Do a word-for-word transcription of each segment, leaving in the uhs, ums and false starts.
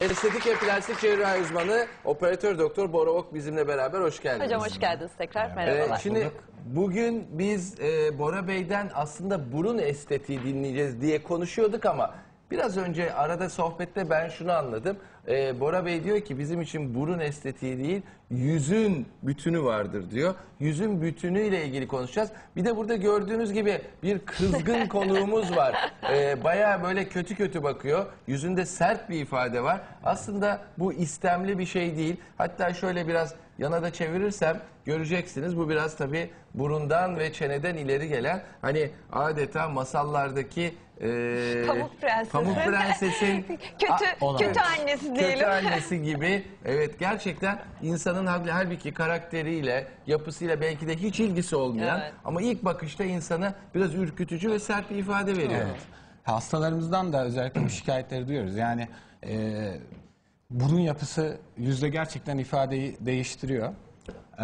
Estetik ve plastik cerrahi uzmanı operatör doktor Bora Ok bizimle beraber. Hoş geldiniz. Hocam hoş geldiniz tekrar. Merhabalar. Ee, şimdi bugün biz e, Bora Bey'den aslında burun estetiği dinleyeceğiz diye konuşuyorduk ama biraz önce arada sohbette ben şunu anladım. Ee, Bora Bey diyor ki bizim için burun estetiği değil, yüzün bütünü vardır diyor. Yüzün bütünüyle ilgili konuşacağız. Bir de burada gördüğünüz gibi bir kızgın konuğumuz var. Ee, bayağı böyle kötü kötü bakıyor. Yüzünde sert bir ifade var. Aslında bu istemli bir şey değil. Hatta şöyle biraz yana da çevirirsem göreceksiniz. Bu biraz tabii burundan ve çeneden ileri gelen, hani adeta masallardaki e, Pamuk Prenses. Pamuk Prenses'in kötü A- kötü annesi diyelim. kötü annesi gibi. Evet, gerçekten insanın halbuki karakteriyle, yapısıyla belki de hiç ilgisi olmayan, Evet. ama ilk bakışta insanı biraz ürkütücü ve sert bir ifade veriyor. Evet. Hastalarımızdan da özellikle bu şikayetleri duyuyoruz. Yani e, burun yapısı yüzde gerçekten ifadeyi değiştiriyor. E,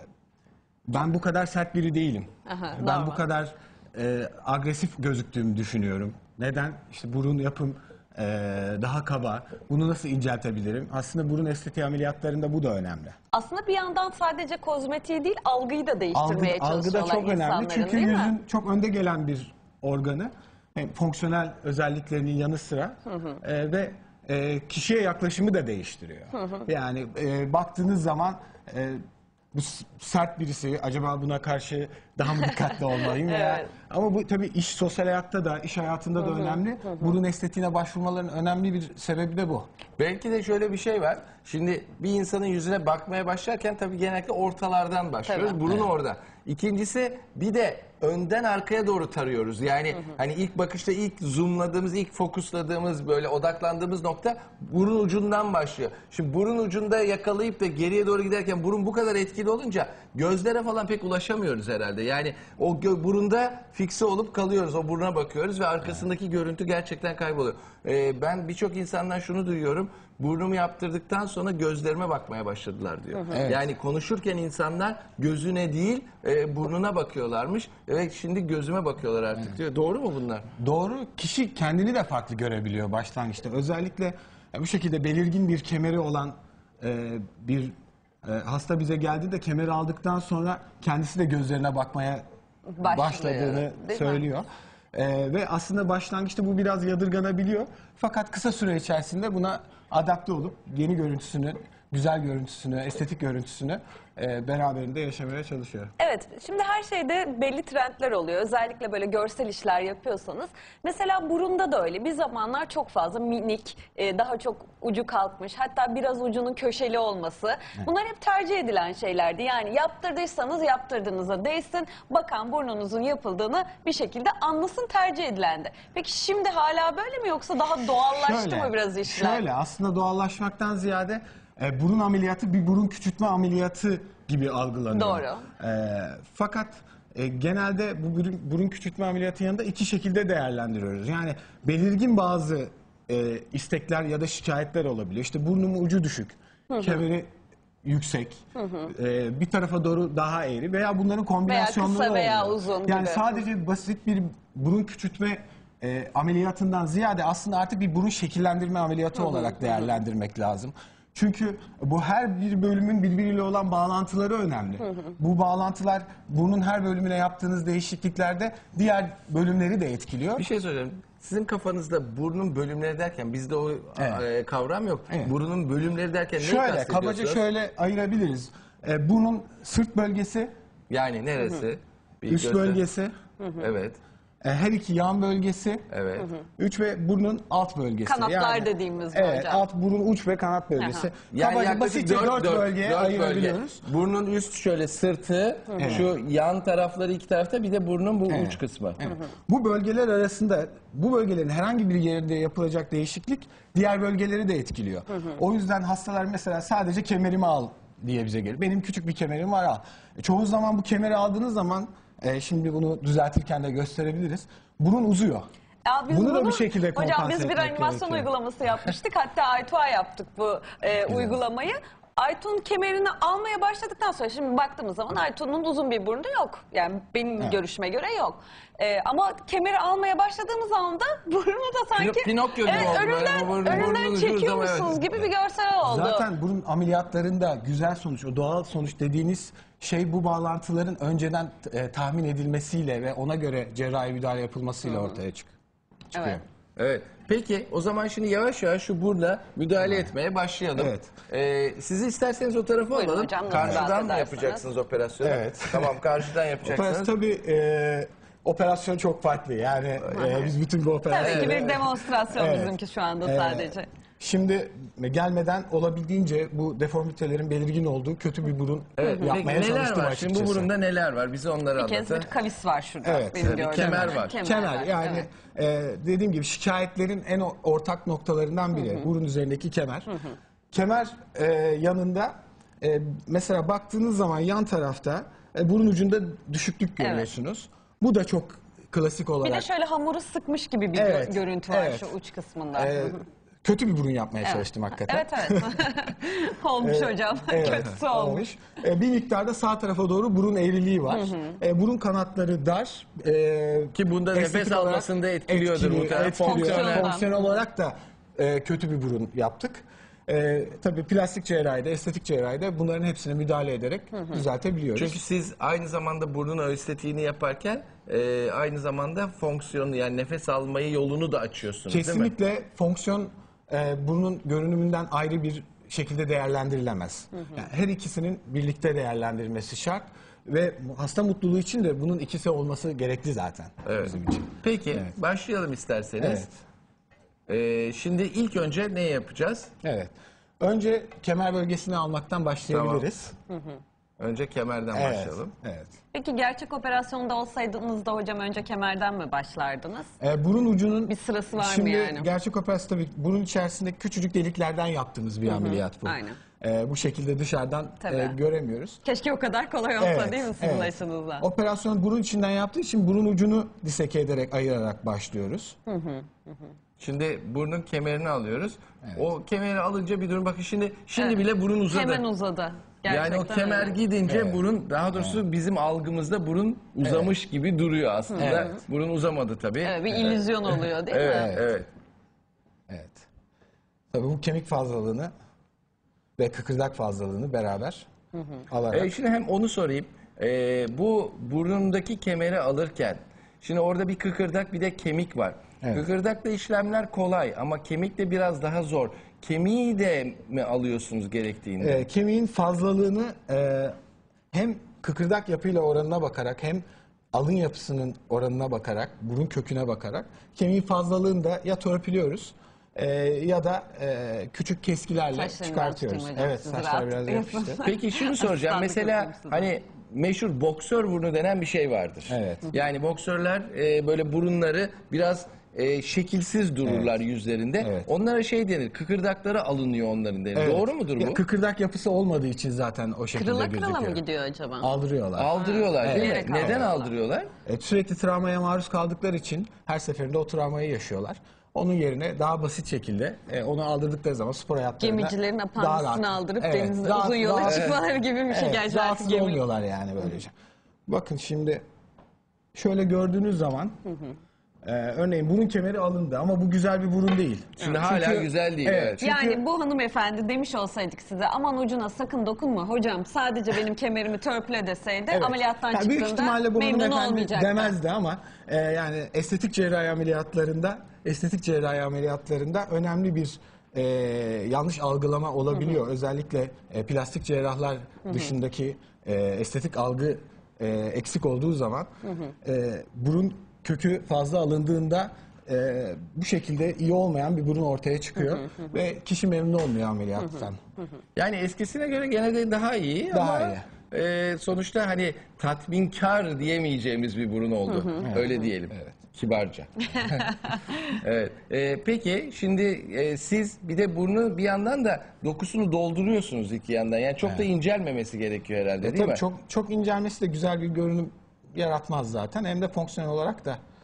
ben bu kadar sert biri değilim. Aha, ben normal. bu kadar e, agresif gözüktüğümü düşünüyorum. Neden? İşte burun yapım e, daha kaba. Bunu nasıl inceltebilirim? Aslında burun estetiği ameliyatlarında bu da önemli. Aslında bir yandan sadece kozmetiği değil, algıyı da değiştirmeye Algı, algı da çalışıyorlar çok önemli insanların, çünkü değil mi? yüzün çok önde gelen bir organı. Hem fonksiyonel özelliklerinin yanı sıra e, ve e, kişiye yaklaşımı da değiştiriyor. Yani e, baktığınız zaman e, bu s- sert birisi, acaba buna karşı daha mı dikkatli olmalıyım veya Evet. ama bu tabii iş, sosyal hayatta da, iş hayatında da önemli. Burun estetiğine başvurmaların önemli bir sebebi de bu. Belki de şöyle bir şey var. Şimdi bir insanın yüzüne bakmaya başlarken tabii genellikle ortalardan başlıyoruz. Tabii. Burun orada. İkincisi, bir de önden arkaya doğru tarıyoruz. Yani hani ilk bakışta ilk zoomladığımız, ilk fokusladığımız, böyle odaklandığımız nokta burun ucundan başlıyor. Şimdi burun ucunda yakalayıp da geriye doğru giderken burun bu kadar etkili olunca gözlere falan pek ulaşamıyoruz herhalde. Yani o gö- burunda fikse olup kalıyoruz. O buruna bakıyoruz ve arkasındaki görüntü gerçekten kayboluyor. Ee, ben birçok insandan şunu duyuyorum. Burnumu yaptırdıktan sonra gözlerime bakmaya başladılar diyor. Evet. Yani konuşurken insanlar gözüne değil e, burnuna bakıyorlarmış. Evet, şimdi gözüme bakıyorlar artık diyor. Doğru mu bunlar? Doğru. Kişi kendini de farklı görebiliyor başlangıçta. Özellikle e, bu şekilde belirgin bir kemeri olan e, bir e, hasta bize geldi de kemeri aldıktan sonra kendisi de gözlerine bakmaya Başlıyor, başladığını değil mi? söylüyor. E, ve aslında başlangıçta bu biraz yadırganabiliyor. Fakat kısa süre içerisinde buna adapte olup yeni görüntüsünü, güzel görüntüsünü, estetik görüntüsünü e, beraberinde yaşamaya çalışıyor. Evet, şimdi her şeyde belli trendler oluyor. Özellikle böyle görsel işler yapıyorsanız. Mesela burunda da öyle. Bir zamanlar çok fazla minik, e, daha çok ucu kalkmış, hatta biraz ucunun köşeli olması. Bunlar hep tercih edilen şeylerdi. Yani yaptırdıysanız yaptırdığınıza değsin, bakan burnunuzun yapıldığını bir şekilde anlasın, tercih edilendi. Peki şimdi hala böyle mi, yoksa daha doğallaştı mı biraz işler? Şöyle, aslında doğallaşmaktan ziyade e, burun ameliyatı bir burun küçültme ameliyatı gibi algılanıyor. Doğru. E, fakat e, genelde bu burun, burun küçültme ameliyatı yanında iki şekilde değerlendiriyoruz. Yani belirgin bazı e, istekler ya da şikayetler olabiliyor. İşte burnumun ucu düşük, kemeri yüksek, e, bir tarafa doğru daha eğri veya bunların kombinasyonları kısa veya oluyor. uzun Yani gibi. sadece basit bir burun küçültme e, ameliyatından ziyade aslında artık bir burun şekillendirme ameliyatı olarak değerlendirmek lazım. Çünkü bu her bir bölümün birbiriyle olan bağlantıları önemli. Bu bağlantılar burnun her bölümüne yaptığınız değişikliklerde diğer bölümleri de etkiliyor. Bir şey söyleyeyim. Sizin kafanızda burnun bölümleri derken bizde o Evet. e, kavram yok. Evet. Burunun bölümleri derken neyi Şöyle kastediyorsunuz? kabaca şöyle ayırabiliriz. E, burnun sırt bölgesi, Yani neresi? Bir üst göster- bölgesi, Evet. e, her iki yan bölgesi, Evet. üç ve burnun alt bölgesi. Kanatlar dediğimiz bu Evet, hocam. alt burun uç ve kanat bölgesi. Aha. Yani Kabaca yaklaşık basitçe dört, dört, dört- bölgeye dört ayırabiliyoruz. bölge. Burnun üst şöyle sırtı, şu yan tarafları iki tarafta, bir de burnun bu Evet. uç kısmı. Evet. Bu bölgeler arasında, bu bölgelerin herhangi bir yerinde yapılacak değişiklik diğer bölgeleri de etkiliyor. O yüzden hastalar mesela sadece kemerimi al diye bize gelir. Benim küçük bir kemerim var, al. E, Çoğu zaman bu kemeri aldığınız zaman, e, şimdi bunu düzeltirken de gösterebiliriz. Burun uzuyor. Ya biz Bunu da bir şekilde hocam kompanse biz bir etmek animasyon gerekiyor. uygulaması yapmıştık. Hatta Aytuğa yaptık bu e, uygulamayı. Aytun kemerini almaya başladıktan sonra şimdi baktığımız zaman Aytun'un uzun bir burnu yok. Yani benim Evet. görüşüme göre yok. Ee, ama kemeri almaya başladığımız anda burnu da sanki Pinokyo gibi evet, oldu. önünden, Yani bu burnu- önünden burnunu çekiyormuşsunuz ucuz ama gibi bir görsel oldu. Zaten burun ameliyatlarında güzel sonuç, o doğal sonuç dediğiniz şey bu bağlantıların önceden e, tahmin edilmesiyle ve ona göre cerrahi müdahale yapılmasıyla ortaya çık çıkıyor. Evet. Evet. Peki o zaman şimdi yavaş yavaş şu burla müdahale etmeye başlayalım. Evet. Ee, sizi isterseniz o tarafa Buyurun alalım. hocam, nasıl Karşıdan mı bahsederseniz. yapacaksınız operasyonu? Evet. Tamam, karşıdan yapacaksınız. Operasyon tabii e, operasyon çok farklı. Yani e, biz bütün bu operasyonu... Tabii ki bir demonstrasyon Evet. bizimki şu anda Ee, sadece. Şimdi gelmeden olabildiğince bu deformitelerin belirgin olduğu kötü bir burun Evet. Peki yapmaya neler çalıştım var? açıkçası. Şimdi bu burunda neler var? Bize onları Bir kez anlatın. bir kavis var şurada. Evet, benim bir gördüğüm. kemer var. Kemer yani evet. e, dediğim gibi şikayetlerin en o- ortak noktalarından biri burun üzerindeki kemer. Kemer e, yanında e, mesela baktığınız zaman yan tarafta e, burun ucunda düşüklük görüyorsunuz. Bu da çok klasik Bir olarak de şöyle hamuru sıkmış gibi bir gö- Evet, görüntü var evet. şu uç kısmında. e, kötü bir burun yapmaya Evet. çalıştım hakikaten. Evet evet. Olmuş hocam. Evet, Kötüsü olmuş. E, bir miktarda sağ tarafa doğru burun eğriliği var. E, burun kanatları dar. E, Ki bunda estetik nefes olarak almasında etkiliyordur muhtemelen. etkiliyor. Fonksiyonel. Fonksiyonel olarak da e, kötü bir burun yaptık. E, tabii plastik cerrahide, estetik cerrahide bunların hepsine müdahale ederek düzeltebiliyoruz. Çünkü siz aynı zamanda burnun estetiğini yaparken e, aynı zamanda fonksiyonu, yani nefes almayı yolunu da açıyorsunuz değil mi? kesinlikle fonksiyon e, burnun görünümünden ayrı bir şekilde değerlendirilemez. Yani her ikisinin birlikte değerlendirilmesi şart ve hasta mutluluğu için de bunun ikisi olması gerekli zaten Evet. bizim için. Peki Evet. başlayalım isterseniz. Evet. E, şimdi ilk önce ne yapacağız? Evet. Önce kemer bölgesini almaktan başlayabiliriz. Önce kemerden Evet. başlayalım. Evet. Peki gerçek operasyonda olsaydınız da hocam önce kemerden mi başlardınız? Ee, burun ucunun Bir sırası var mı şimdi yani? gerçek operasyon tabii burun içerisindeki küçücük deliklerden yaptığımız bir ameliyat bu. Aynen. Ee, bu şekilde dışarıdan Tabii. e, göremiyoruz. Keşke o kadar kolay olsa Evet, değil mi sizin evet. açınızdan? Operasyon burun içinden yaptığı için burun ucunu diseke ederek ayırarak başlıyoruz. Şimdi burnun kemerini alıyoruz. O kemeri alınca bir durun, bakın şimdi şimdi Evet. bile burun uzadı. Hemen uzadı. Yani o Gerçekten kemer öyle. gidince Evet. burun, daha doğrusu bizim algımızda burun uzamış gibi duruyor aslında. Evet. Burun uzamadı tabii. Evet, bir illüzyon oluyor değil Evet, mi? evet. Evet. Tabii bu kemik fazlalığını ve kıkırdak fazlalığını beraber alarak. E, şimdi hem onu sorayım. E, bu burnundaki kemeri alırken, şimdi orada bir kıkırdak bir de kemik var. Evet. Kıkırdakta işlemler kolay ama kemikte biraz daha zor. Kemiği de mi alıyorsunuz gerektiğinde? E, kemiğin fazlalığını e, hem kıkırdak yapıyla oranına bakarak hem alın yapısının oranına bakarak, burun köküne bakarak kemiğin fazlalığını da ya törpülüyoruz e, ya da e, küçük keskilerle Saçlarından çıkartıyoruz. tutayım hocam, Evet, sizi saçlar rahat biraz tutuyorsunuz. yapıştı. Peki şunu soracağım. Asistanlık Mesela yapayım size. hani meşhur boksör burnu denen bir şey vardır. Evet. Yani boksörler e, böyle burunları biraz e, şekilsiz dururlar yüzlerinde. Evet. Onlara şey denir, kıkırdakları alınıyor onların denir. Evet. Doğru mudur bu? Ya, kıkırdak yapısı olmadığı için zaten o şekilde Kırıla gözüküyor. kırıla mı gidiyor acaba? Aldırıyorlar. Aldırıyorlar değil mi? Bilerek Neden aldırıyorlar. aldırıyorlar? E, sürekli travmaya maruz kaldıkları için her seferinde o travmayı yaşıyorlar. Onun yerine daha basit şekilde e, onu aldırdıkları zaman spor hayatlarında Gemicilerin daha apandisini rahat- aldırıp Evet, denizde rahat- uzun yola rahat- çıkmaları gibi bir şey Evet, gerçi artık rahatsız gemi. olmuyorlar yani böylece. Bakın şimdi şöyle gördüğünüz zaman e, örneğin burun kemeri alındı ama bu güzel bir burun değil. Şimdi hala Çünkü- güzel değil. Evet, Evet. çünkü- Yani bu hanımefendi demiş olsaydık size aman ucuna sakın dokunma hocam sadece benim kemerimi törpüle deseydi Evet. ameliyattan Ya büyük çıktığında ihtimalle bunu memnun hanımefendi olmayacaktı. demezdi ama e, yani estetik cerrahi ameliyatlarında estetik cerrahi ameliyatlarında önemli bir e, yanlış algılama olabiliyor. Özellikle e, plastik cerrahlar dışındaki e, estetik algı e, eksik olduğu zaman e, burun kökü fazla alındığında e, bu şekilde iyi olmayan bir burun ortaya çıkıyor ve kişi memnun olmuyor ameliyattan. Yani eskisine göre gene de daha iyi Daha ama iyi. e, sonuçta hani tatminkar diyemeyeceğimiz bir burun oldu. Öyle diyelim. Evet. Kibarca. Evet. E, peki şimdi e, siz bir de burnu bir yandan da dokusunu dolduruyorsunuz iki yandan. Yani çok da incelmemesi gerekiyor herhalde E, değil tabii mi? çok çok incelmesi de güzel bir görünüm yaratmaz zaten. Hem de fonksiyonel olarak da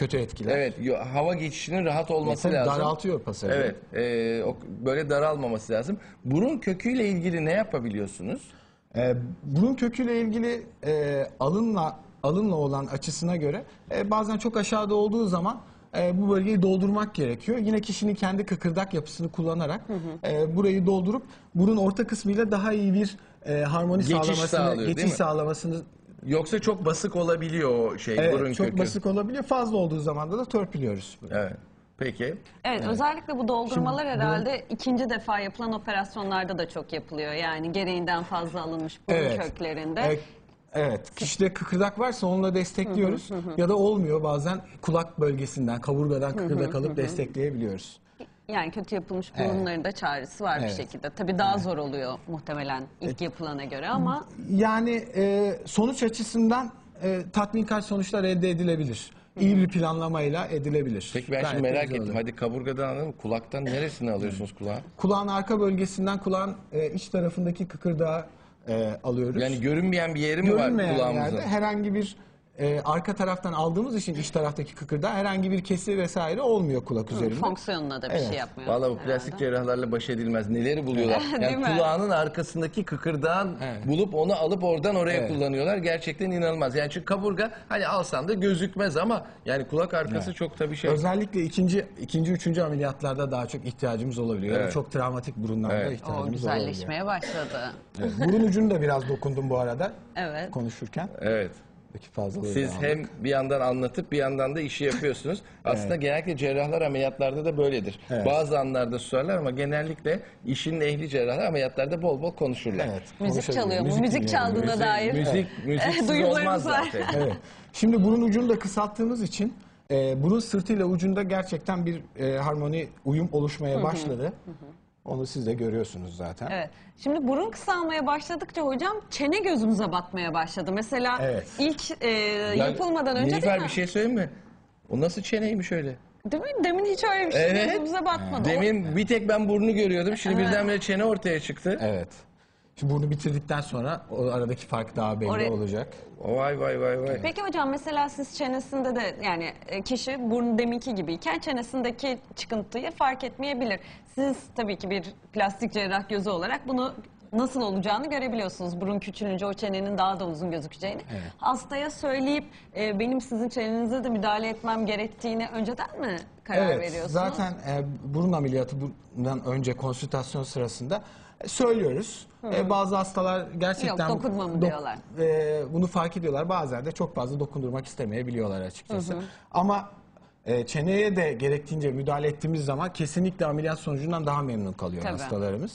kötü etkiler. Evet, yo- hava geçişinin rahat olması Tabii lazım. daraltıyor pasajı. Evet, e, o, böyle daralmaması lazım. Burun köküyle ilgili ne yapabiliyorsunuz? Ee, burun köküyle ilgili e, alınla alınla olan açısına göre e, bazen çok aşağıda olduğu zaman e, bu bölgeyi doldurmak gerekiyor. Yine kişinin kendi kıkırdak yapısını kullanarak e, burayı doldurup burun orta kısmıyla daha iyi bir e, harmoni Geçiş sağlamasını, sağlıyor, değil geçiş mi? sağlamasını. Yoksa çok basık olabiliyor o şey burun Evet, çok kökü. basık olabiliyor. Fazla olduğu zaman da törpülüyoruz. Evet. Peki. Evet, özellikle bu doldurmalar Şimdi bu- herhalde ikinci defa yapılan operasyonlarda da çok yapılıyor. Yani gereğinden fazla alınmış burun Evet. köklerinde. E, Evet, kişide kıkırdak varsa onunla destekliyoruz ya da olmuyor bazen kulak bölgesinden, kaburgadan kıkırdak alıp destekleyebiliyoruz. Yani kötü yapılmış burunların da çaresi var Evet. bir şekilde. Tabii daha zor oluyor muhtemelen ilk yapılana göre ama Yani e, sonuç açısından e, tatminkar sonuçlar elde edilebilir. İyi bir planlamayla edilebilir. Peki ben Gayet şimdi merak güzel ettim. olur. Hadi kaburgadan alalım. Kulaktan neresini alıyorsunuz kulağı? Kulağın arka bölgesinden kulağın e, iç tarafındaki kıkırdağı e, alıyoruz. Yani görünmeyen bir yeri mi var görünmeyen kulağımızın? yerde herhangi bir e, arka taraftan aldığımız için iç taraftaki kıkırdağı herhangi bir kesi vesaire olmuyor kulak üzerinde. fonksiyonuna da bir Evet. şey yapmıyor. Valla bu herhalde. plastik cerrahlarla baş edilmez. Neleri buluyorlar? Değil Yani mi? kulağının arkasındaki kıkırdağın Evet. bulup onu alıp oradan oraya Evet. kullanıyorlar. Gerçekten inanılmaz. Yani çünkü kaburga hani alsan da gözükmez ama yani kulak arkası çok tabii şey. Özellikle ikinci, ikinci, üçüncü ameliyatlarda daha çok ihtiyacımız olabiliyor. Ya da Evet. çok travmatik burunlarda Evet. O ihtiyacımız olabiliyor. güzelleşmeye başladı. Evet, burun ucunu da biraz dokundum bu arada Evet. konuşurken. Evet. Peki fazlalığı Siz da aldık. hem bir yandan anlatıp bir yandan da işi yapıyorsunuz. Aslında genellikle cerrahlar ameliyatlarda da böyledir. Evet. Bazı anlarda susarlar ama genellikle işin ehli cerrahlar ameliyatlarda bol bol konuşurlar. Evet, Müzik konuşabiliriz. çalıyor mu? Müzik dinleyelim. çaldığına Müzik- dair. Müzik, müziksiz Duyumlarımız olmaz var. zaten. Evet. Şimdi burun ucunu da kısalttığımız için e, burun sırtıyla ucunda gerçekten bir e, harmoni, uyum oluşmaya başladı. Onu siz de görüyorsunuz zaten. Evet. Şimdi burun kısalmaya başladıkça hocam çene gözümüze batmaya başladı. Mesela Evet. ilk e, Ya, yapılmadan önce Nilüfer değil mi? bir şey söyleyeyim mi? O nasıl çeneymiş öyle? Değil mi? Demin hiç öyle bir şey Evet. gözümüze batmadı. Demin bir tek ben burnu görüyordum. Şimdi birdenbire çene ortaya çıktı. Evet. Şimdi burnu bitirdikten sonra o aradaki fark daha belli Oraya- olacak. Vay vay vay vay. Peki hocam mesela siz çenesinde de yani e, kişi burnu deminki gibiyken çenesindeki çıkıntıyı fark etmeyebilir. Siz tabii ki bir plastik cerrah gözü olarak bunu nasıl olacağını görebiliyorsunuz. Burun küçülünce o çenenin daha da uzun gözükeceğini. Hastaya söyleyip e, benim sizin çenenize de müdahale etmem gerektiğini önceden mi karar Evet. veriyorsunuz? Zaten e, burun ameliyatından önce konsültasyon sırasında e, söylüyoruz. E, bazı hastalar gerçekten Yok, dokunma mı diyorlar. e, bunu fark ediyorlar. Bazen de çok fazla dokundurmak istemeyebiliyorlar açıkçası. Ama e, çeneye de gerektiğince müdahale ettiğimiz zaman kesinlikle ameliyat sonucundan daha memnun kalıyor Tabii. hastalarımız.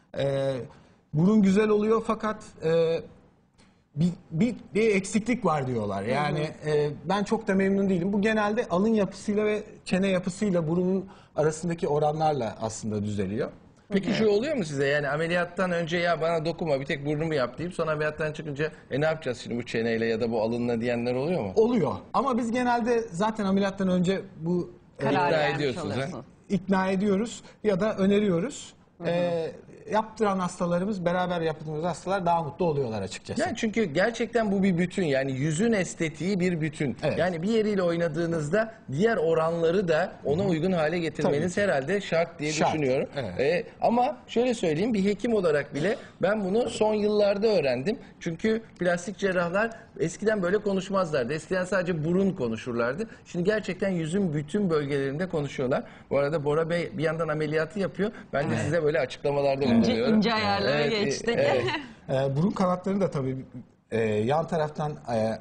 E, burun güzel oluyor fakat e, bir, bir, bir eksiklik var diyorlar. Yani e, ben çok da memnun değilim. Bu genelde alın yapısıyla ve çene yapısıyla burunun arasındaki oranlarla aslında düzeliyor. Peki şu oluyor mu size? Yani ameliyattan önce ya bana dokunma bir tek burnumu yap deyip sonra ameliyattan çıkınca e ne yapacağız şimdi bu çeneyle ya da bu alınla diyenler oluyor mu? Oluyor. Ama biz genelde zaten ameliyattan önce bu e, Karar İkna vermiş ediyorsunuz, ha? oluyorsunuz. ikna ediyoruz ya da öneriyoruz. E, yaptıran hastalarımız, beraber yaptığımız hastalar daha mutlu oluyorlar açıkçası. Yani çünkü gerçekten bu bir bütün. Yani yüzün estetiği bir bütün. Evet. Yani bir yeriyle oynadığınızda diğer oranları da ona uygun hale getirmeniz Tabii ki. herhalde şart diye Şart, düşünüyorum. evet. Ee, ama şöyle söyleyeyim, bir hekim olarak bile ben bunu son yıllarda öğrendim. Çünkü plastik cerrahlar eskiden böyle konuşmazlardı. Eskiden sadece burun konuşurlardı. Şimdi gerçekten yüzün bütün bölgelerinde konuşuyorlar. Bu arada Bora Bey bir yandan ameliyatı yapıyor. Ben de size böyle açıklamalarda İnce, bulunuyorum. ince ayarlara Evet, e, geçtik. evet. E, burun kanatları da tabii e, yan taraftan e,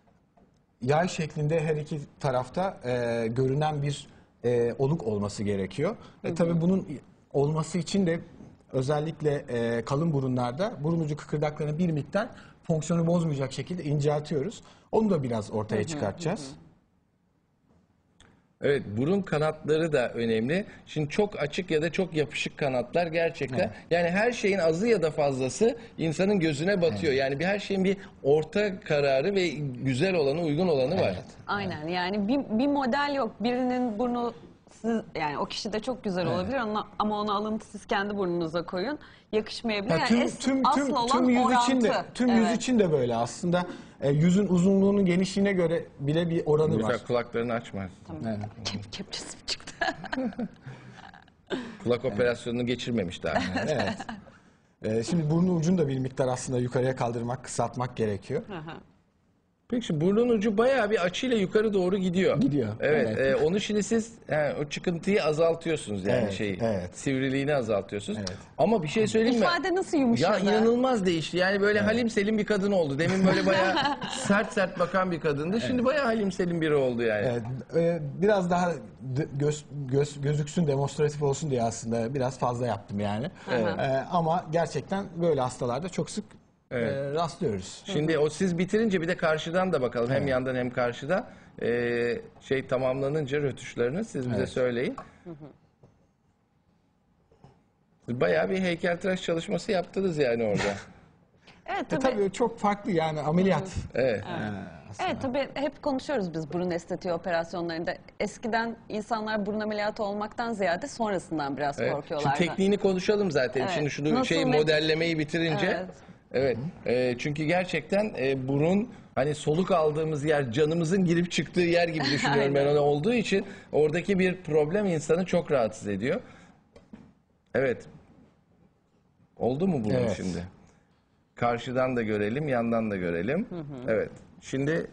yay şeklinde her iki tarafta e, görünen bir e, oluk olması gerekiyor. E, tabii bunun olması için de özellikle e, kalın burunlarda burun ucu kıkırdaklarını bir miktar fonksiyonu bozmayacak şekilde inceltiyoruz. Onu da biraz ortaya çıkartacağız. Evet, burun kanatları da önemli. Şimdi çok açık ya da çok yapışık kanatlar gerçekten. Yani her şeyin azı ya da fazlası insanın gözüne batıyor. Yani bir her şeyin bir orta kararı ve güzel olanı, uygun olanı var. Evet. Aynen yani bir, bir model yok. Birinin burnu siz, yani o kişi de çok güzel olabilir ama, ama onu alıntı siz kendi burnunuza koyun. Yakışmayabilir. Ya Yani tüm es- tüm asıl tüm olan tüm yüz orantı. için de tüm yüz Evet. için de böyle aslında. E, yüzün uzunluğunun genişliğine göre bile bir oranı var. Mesela kulaklarını açmaz. Evet. Kep, kepçesi mi çıktı? Kulak operasyonunu geçirmemiş daha. Evet. E, şimdi burnun ucunu da bir miktar aslında yukarıya kaldırmak, kısaltmak gerekiyor. Peki şimdi burnun ucu bayağı bir açıyla yukarı doğru gidiyor. Gidiyor, Evet. evet. e, onu şimdi siz he, o çıkıntıyı azaltıyorsunuz yani Evet, şeyi. evet. Sivriliğini azaltıyorsunuz. Evet. Ama bir şey söyleyeyim mi? İfade nasıl Ya yumuşadı? inanılmaz değişti. Yani böyle halim selim bir kadın oldu. Demin böyle bayağı sert sert bakan bir kadındı. Şimdi bayağı halim selim biri oldu yani. Evet, e, biraz daha d- göz, göz, gözüksün, demonstratif olsun diye aslında biraz fazla yaptım yani. Evet. E, ama gerçekten böyle hastalarda çok sık Evet. e, rastlıyoruz. Şimdi o siz bitirince bir de karşıdan da bakalım. Hem yandan hem karşıda. Ee, şey tamamlanınca rötuşlarını siz bize Evet. söyleyin. Siz bayağı bir heykeltıraş çalışması yaptınız yani orada. Evet E, tabii. tabii çok farklı yani ameliyat. Evet. Evet tabii hep konuşuyoruz biz burun estetiği operasyonlarında. Eskiden insanlar burun ameliyatı olmaktan ziyade sonrasından biraz Evet. korkuyorlardı. Şimdi tekniğini konuşalım zaten. Evet. Şimdi şunu Nasıl şey met- modellemeyi bitirince. Evet. Evet. Ee, çünkü gerçekten e, burun hani soluk aldığımız yer, canımızın girip çıktığı yer gibi düşünüyorum ben onu olduğu için oradaki bir problem insanı çok rahatsız ediyor. Evet. Oldu mu burun Evet. şimdi? Karşıdan da görelim, yandan da görelim. Evet. Şimdi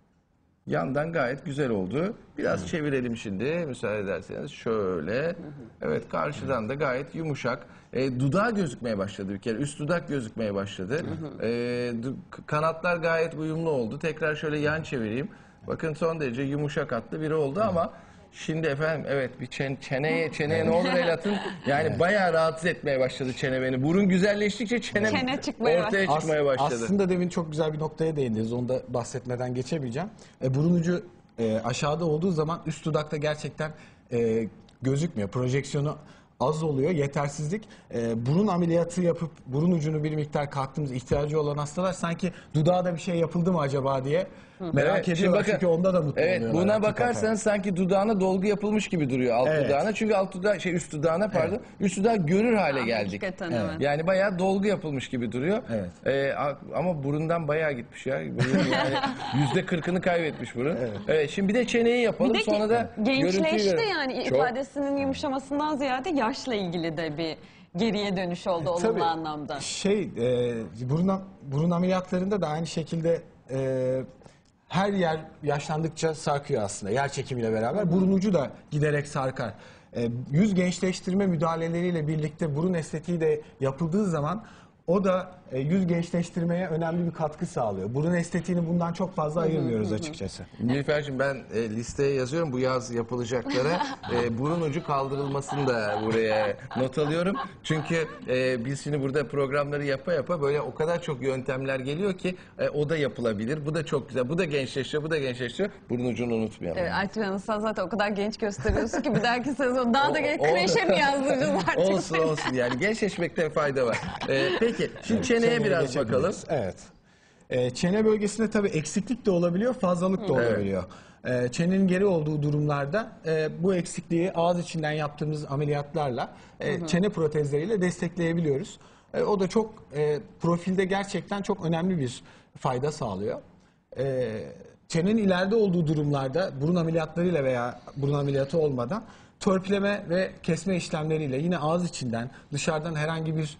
yandan gayet güzel oldu. Biraz çevirelim şimdi müsaade ederseniz. Şöyle. Evet, karşıdan da gayet yumuşak. E, dudağı gözükmeye başladı bir kere. Üst dudak gözükmeye başladı. E, du- kanatlar gayet uyumlu oldu. Tekrar şöyle yan çevireyim. Bakın son derece yumuşak hatlı biri oldu ama şimdi efendim evet bir çen- çeneye çeneye ne olur el atın. Yani bayağı rahatsız etmeye başladı çene beni. Burun güzelleştikçe çene, Çene çıkmaya ortaya As- çıkmaya başladı. Aslında demin çok güzel bir noktaya değindiniz. Onu da bahsetmeden geçemeyeceğim. E, burun ucu e, aşağıda olduğu zaman üst dudakta gerçekten e, gözükmüyor. Projeksiyonu az oluyor, yetersizlik. E, burun ameliyatı yapıp burun ucunu bir miktar kalktığımız ihtiyacı olan hastalar sanki dudağa da bir şey yapıldı mı acaba diye merak Evet, şimdi ediyorlar. bakın- Çünkü onda da mutlu Evet, oluyorlar. buna hakikaten. bakarsanız sanki dudağına dolgu yapılmış gibi duruyor alt Evet. dudağına. Çünkü alt dudağı şey üst dudağına pardon. Üst dudağı görür hale geldik. Hakikaten Evet. evet. Yani bayağı dolgu yapılmış gibi duruyor. Evet. Ee, a- ama burundan bayağı gitmiş ya. Burun yani yüzde kırkını kaybetmiş burun. Evet. Şimdi bir de çeneyi yapalım. Bir de Sonra da görüntüyü gençleşti görelim. yani Çok. ifadesinin yumuşamasından ziyade yaşla ilgili de bir geriye dönüş oldu olumlu Tabii. anlamda. Şey, e, burun, am- burun ameliyatlarında da aynı şekilde e, her yer yaşlandıkça sarkıyor aslında. Yer çekimiyle beraber. Burun ucu da giderek sarkar. E, yüz gençleştirme müdahaleleriyle birlikte burun estetiği de yapıldığı zaman o da e, yüz gençleştirmeye önemli bir katkı sağlıyor. Burun estetiğini bundan çok fazla ayırmıyoruz açıkçası. Nilüfer'cim ben e, listeye yazıyorum bu yaz yapılacaklara e, burun ucu kaldırılmasını da buraya not alıyorum. Çünkü e, biz şimdi burada programları yapa yapa böyle o kadar çok yöntemler geliyor ki e, o da yapılabilir. Bu da çok güzel. Bu da gençleştiriyor, bu da gençleştiriyor. Burun ucunu unutmayalım. Evet, Aytun Hanım sen zaten o kadar genç gösteriyorsun ki bir dahaki sezon daha da genç O- o- kreşe mi yazdıracağız artık? Olsun olsun yani gençleşmekte fayda var. E, peki şimdi çeneye Çeneye biraz geçebiliriz. bakalım. Evet. Ee, çene bölgesinde tabii eksiklik de olabiliyor, fazlalık da olabiliyor. Ee, çenenin geri olduğu durumlarda e, bu eksikliği ağız içinden yaptığımız ameliyatlarla e, çene protezleriyle destekleyebiliyoruz. E, o da çok e, profilde gerçekten çok önemli bir fayda sağlıyor. E, çenenin ileride olduğu durumlarda burun ameliyatlarıyla veya burun ameliyatı olmadan törpüleme ve kesme işlemleriyle yine ağız içinden dışarıdan herhangi bir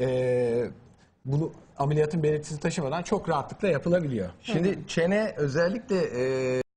e, bunu ameliyatın belirtisini taşımadan çok rahatlıkla yapılabiliyor. Şimdi çene özellikle e,